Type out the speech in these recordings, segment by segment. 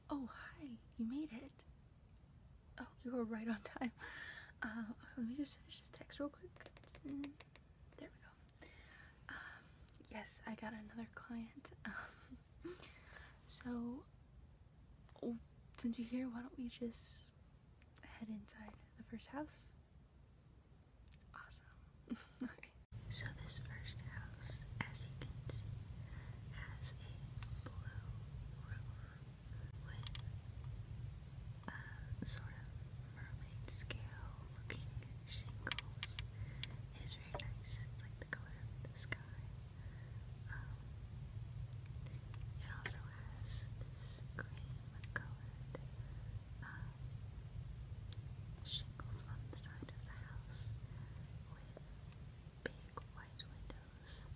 Oh, hi, you made it. Oh, you were right on time. Let me just finish this text real quick. There we go. Yes, I got another client. So, since you're here, why don't we just head inside the first house? Awesome. Okay. So this first house, as you can see, has a blue roof with sort of mermaid scale looking shingles. It is very nice. It's like the color of the sky. It also has this cream colored shingles on the side of the house with big white windows.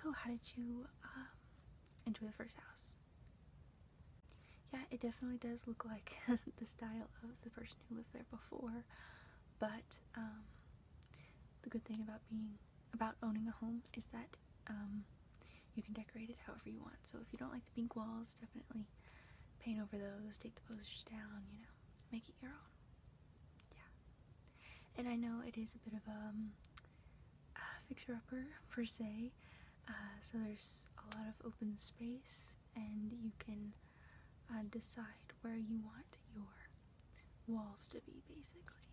So how did you enjoy the first house? Yeah, it definitely does look like the style of the person who lived there before, but the good thing about owning a home is that you can decorate it however you want. So if you don't like the pink walls, definitely paint over those, take the posters down, make it your own. Yeah. And I know it is a bit of a fixer-upper per se, so there's a lot of open space, and you can decide where you want your walls to be, basically.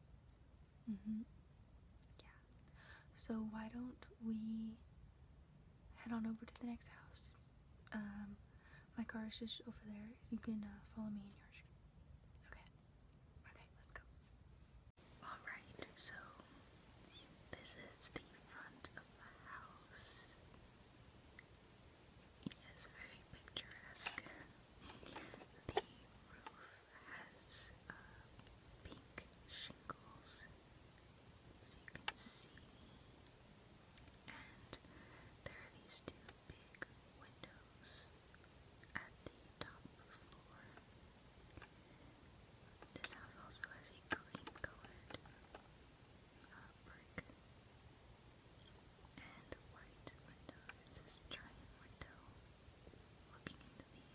Yeah. So why don't we head on over to the next house? My car is just over there. You can follow me in yours. Okay. Okay, let's go. Alright, so this is the front of the house. Yes, very picturesque. The roof has pink shingles, as you can see, and there are these two big windows at the top floor. This house also has a cream colored brick and white window. There's this giant window looking into the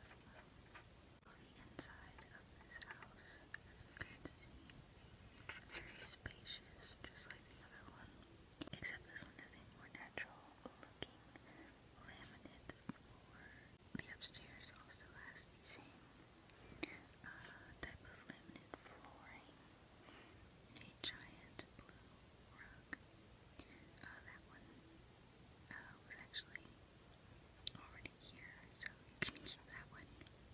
inside of this house. As you can see, very spacious, just like the other one, except this one has a more natural looking laminate floor. The upstairs also has the same type of laminate flooring, a giant blue rug. That one was actually already here, so you can keep that one.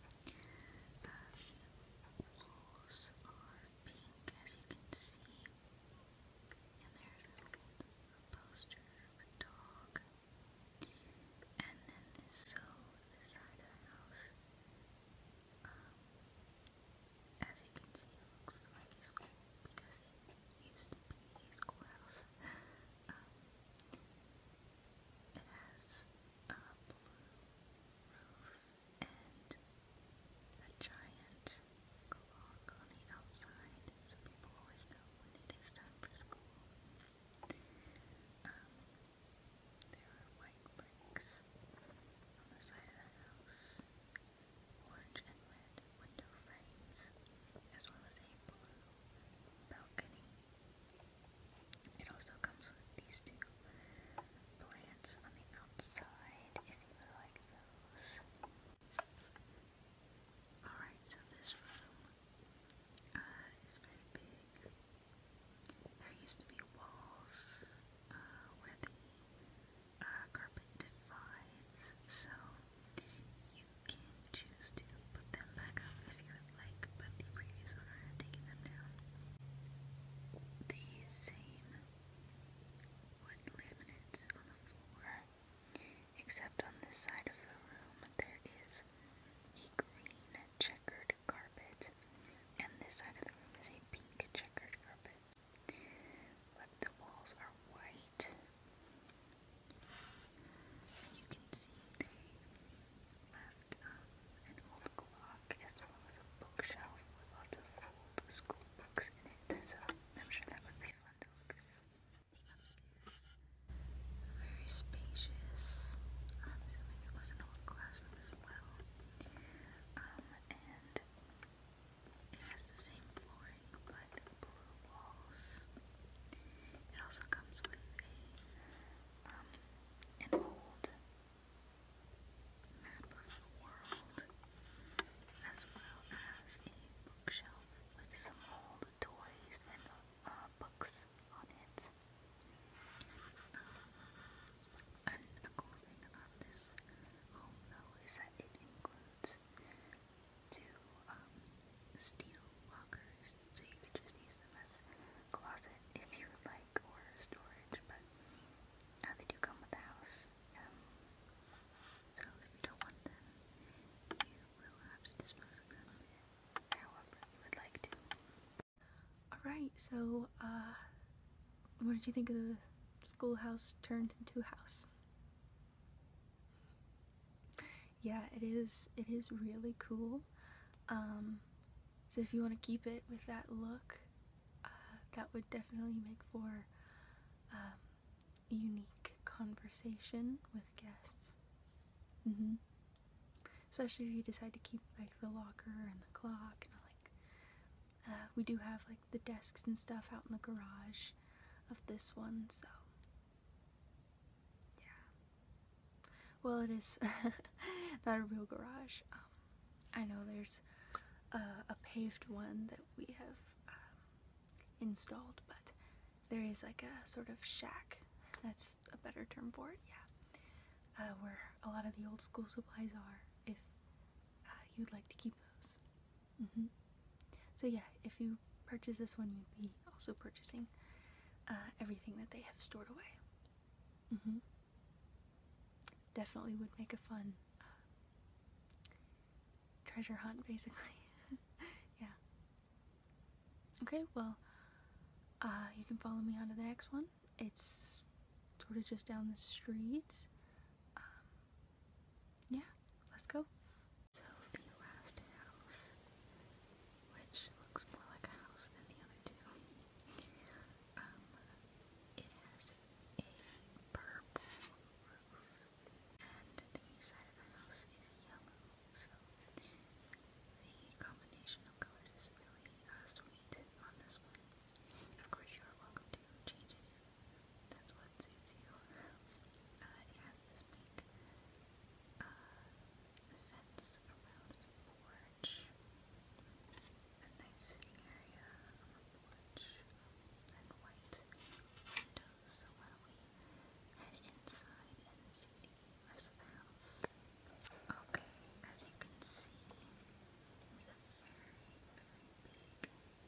The walls are pink, as you can see, and there's a poster of a dog. And then this side of the house, as you can see, looks like a school because it used to be a schoolhouse. It has a blue roof and a giant clock on the outside, so people always know when it is time for school. There are white bricks on the side of the house, orange and red window frames, as well as a blue balcony. It also comes with these two plants on the outside, if you would like those. Alright, so this room is very big. There used to be walls where the carpet divides, so you can choose to put them back up if you would like, but the previous owner had taken them down. The same wood laminate on the floor, except on this side of the room there is a green checkered carpet, and this side of the room is a pink checkered carpet. But the walls are white, and you can see they left an old clock as well as a bookshelf with lots of old school books in it, so I'm sure that would be fun to look through. The upstairs, very spacious. I'm assuming it was an old classroom as well. And it has the same flooring but blue walls. It also comes with an old map of the world, as well as a bookshelf with some old toys and books on it. And a cool thing about this home, though, is that it includes two steel lockers, so you could just use them as a closet if you would like, or storage, but they do come with the house. So if you don't want them, you will have to dispose of them however you would like to. Alright, so what did you think of the schoolhouse turned into a house? Yeah, it is really cool. So if you want to keep it with that look, that would definitely make for a unique conversation with guests. Especially if you decide to keep like the locker and the clock and we do have like the desks and stuff out in the garage of this one, so yeah. Well, it is not a real garage. I know there's a paved one that we have installed, but there is like a sort of shack. That's a better term for it, yeah. Where a lot of the old school supplies are, if you'd like to keep those. So yeah, if you purchase this one, you'd be also purchasing everything that they have stored away. Definitely would make a fun treasure hunt, basically. Yeah. Okay, well, you can follow me on to the next one. It's sort of just down the street. Yeah, let's go. So the last house, which looks more like a house than the other two, it has a purple roof, and the side of the house is yellow, so the combination of colors is really sweet on this one. Of course, you are welcome to change it if that's what suits you. It has this pink fence around the porch, a nice sitting area on the porch, and white windows. So why don't we head inside and see the rest of the house? Okay, as you can see, it's a very, very big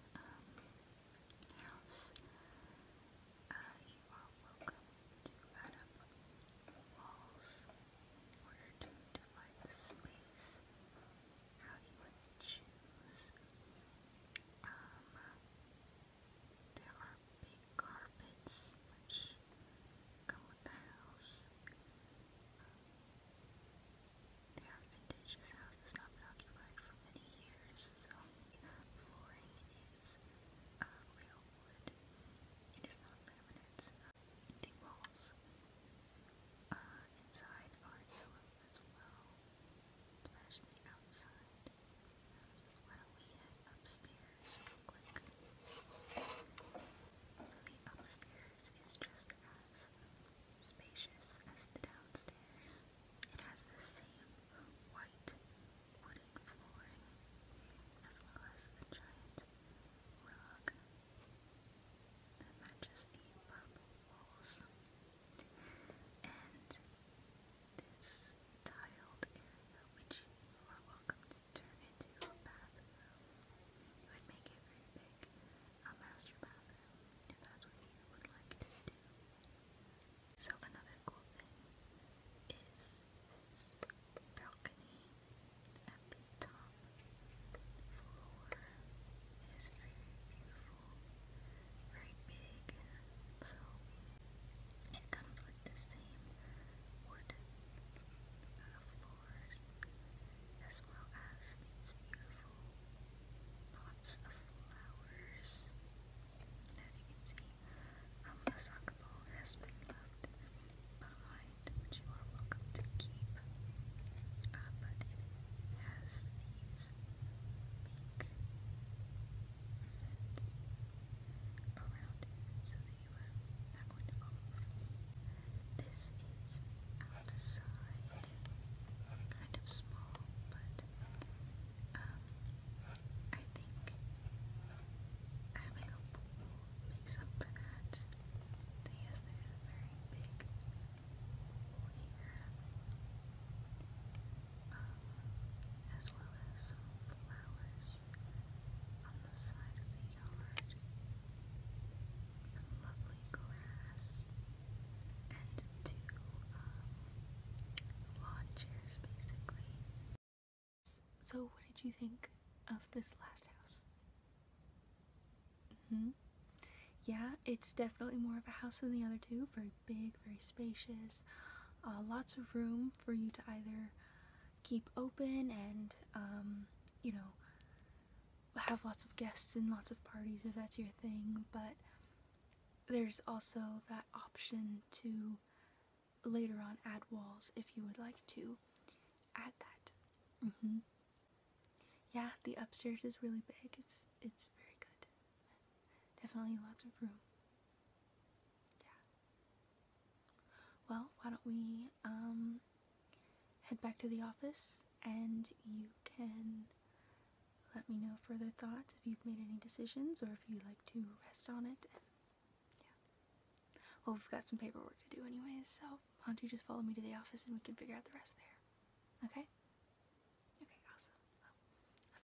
house. You are welcome to add up walls in order to divide the space how you would choose. There are big carpets which come with the house. They are vintage. This house has not been occupied for many years, so flooring is real wood. It is not laminate. The walls inside are yellow as well to match the outside. Why don't we head upstairs real quick? So the upstairs is just as spacious as the downstairs. It has the same white wooden flooring as well as a giant rug that matches the purple walls. And this tiled area, which you are welcome to turn into a bathroom, it would make it very big, a master bathroom, if that's what you would like to do. So another cool thing is this balcony at the top floor. It is very beautiful, very big, so it comes with the same wood floors as well as these beautiful pots of flowers. And as you can see, a soccer ball has been left behind, which you are welcome to keep. But it has these pink fins around it so that you are not going to fall over. This is outside, kind of small, but I think having a pool makes up for that. So yes, there's a very big pool here, as well as some flowers on the side of the yard, some lovely grass, and two lawn chairs, basically. So what did you think of this last house? Yeah, it's definitely more of a house than the other two. Very big, very spacious, lots of room for you to either keep open and, you know, have lots of guests and lots of parties if that's your thing, but there's also that option to later on add walls if you would like to add that. Yeah, the upstairs is really big. It's very good. Definitely lots of room. Yeah. Well, why don't we head back to the office and you can let me know further thoughts if you've made any decisions or if you'd like to rest on it. And, yeah. Well, we've got some paperwork to do anyways, so why don't you just follow me to the office and we can figure out the rest there. Okay?